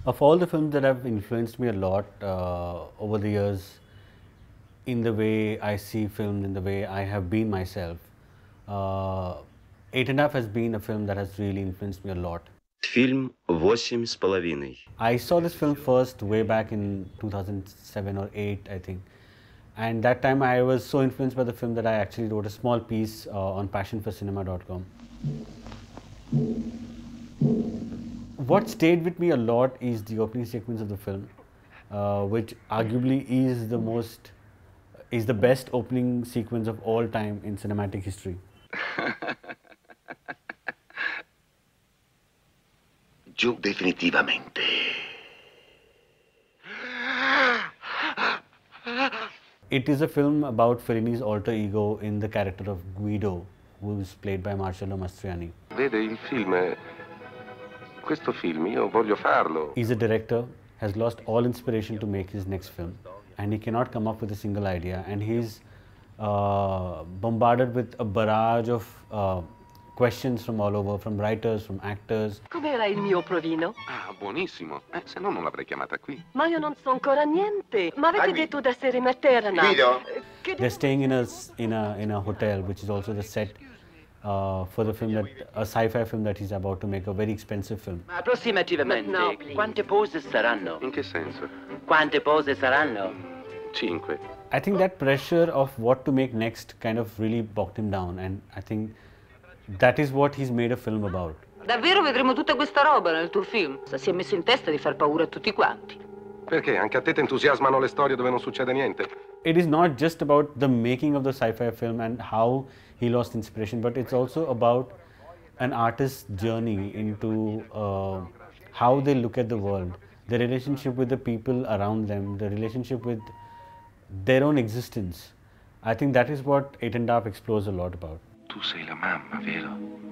Of all the films that have influenced me a lot over the years, in the way I see film, in the way I have been myself, Eight and a Half has been a film that has really influenced me a lot. Фильм «Восемь с половиной». I saw this film first way back in 2007 or 8, I think. And that time I was so influenced by the film that I actually wrote a small piece on passionforcinema.com. What stayed with me a lot is the opening sequence of the film, which arguably is the best opening sequence of all time in cinematic history. Giù definitivamente. It is a film about Fellini's alter ego in the character of Guido, who is played by Marcello Mastroianni. Vede il film, questo film io voglio farlo. He's a director, has lost all inspiration to make his next film, and he cannot come up with a single idea, and he's bombarded with a barrage of questions from all over, from writers, from actors. Com'era il mio provino? Ah, buonissimo. Se no non l'avrei chiamata qui. Ma io non so ancora niente. Ma avete detto d'essere materna. Guido? They're staying in a hotel, which is also the set for the film, a sci-fi film that he's about to make, a very expensive film. Approssimativamente, No, please. quante pose saranno? In che senso? Quante pose saranno? 5. I think that pressure of what to make next kind of really bogged him down, and I think that is what he's made a film about. Davvero vedremo tutta questa roba nel tuo film? Si è messo in testa di far paura a tutti quanti. Perché? Anche a te ti entusiasmano le storie dove non succede niente? It is not just about the making of the sci-fi film and how he lost inspiration, but it's also about an artist's journey into how they look at the world, the relationship with the people around them, the relationship with their own existence. I think that is what Eight and a Half explores a lot about. Tu sei la mamma, vero?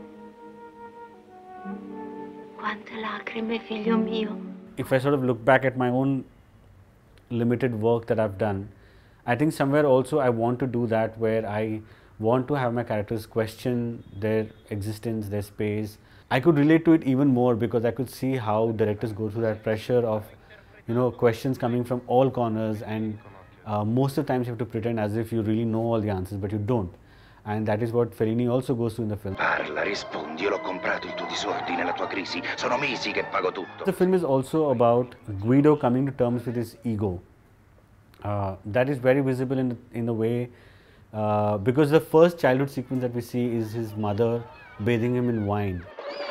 Quante lacrime, figlio mio. If I sort of look back at my own limited work that I've done, I think somewhere also I want to do that, where I want to have my characters question their existence, their space. I could relate to it even more because I could see how directors go through that pressure of, questions coming from all corners, and most of the times you have to pretend as if you really know all the answers, but you don't. And that is what Fellini also goes through in the film. Parla, rispondi, io l'ho comprato il tuo disordine, la tua crisi. Sono mesi che pago tutto. The film is also about Guido coming to terms with his ego. That is very visible in the way, because the first childhood sequence that we see is his mother bathing him in wine.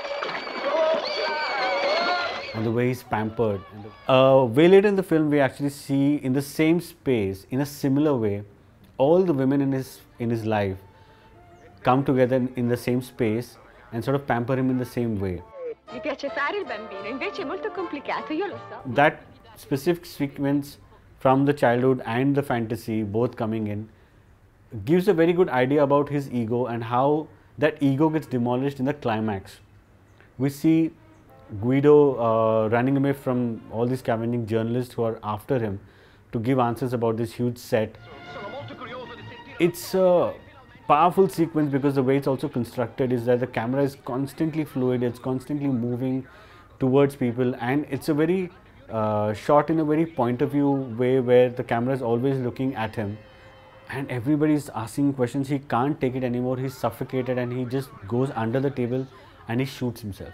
And the way he's pampered. Way later in the film, we actually see in the same space, in a similar way, all the women in his life come together in the same space and sort of pamper him in the same way. Mi piace fare il bambino, invece è molto complicato, io lo so. That specific sequence from the childhood and the fantasy both coming in gives a very good idea about his ego and how that ego gets demolished in the climax. We see Guido running away from all these scavenging journalists who are after him to give answers about this huge set. It's a powerful sequence because the way it's also constructed is that the camera is constantly fluid, it's constantly moving towards people, and it's a very shot in a very point of view way where the camera is always looking at him and everybody's asking questions. He can't take it anymore, he's suffocated, and he just goes under the table and he shoots himself.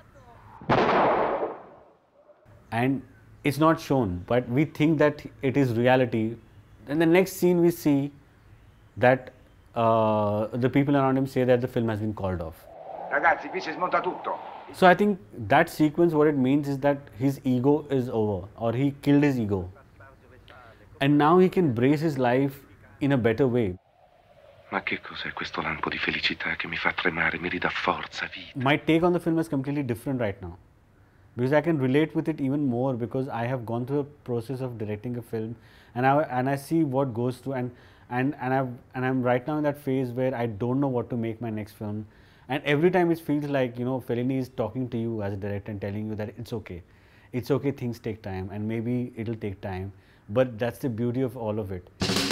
And it's not shown, but we think that it is reality. In the next scene we see that the people around him say that the film has been called off. Ragazzi, qui si smonta tutto. So I think that sequence, what it means is that his ego is over, or he killed his ego. And now he can brace his life in a better way. Ma che cos'è questo lampo di felicità che mi fa tremare, mi ridà forza, vita? My take on the film is completely different right now, because I can relate with it even more because I have gone through a process of directing a film, and I see what goes through, and I'm right now in that phase where I don't know what to make my next film, and every time it feels like Fellini is talking to you as a director and telling you that it's okay, things take time, and maybe it'll take time, but that's the beauty of all of it.